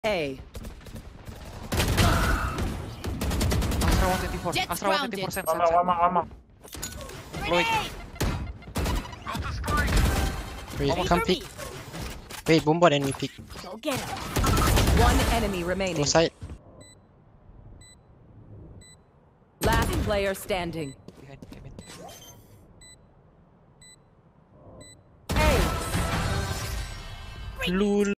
A. Astra 124%. One more. Wait, come pick. Wait, bomb bot and we pick. Go get him. One enemy remaining. Go side. Last player standing. Behind, Kevin. A. Lul.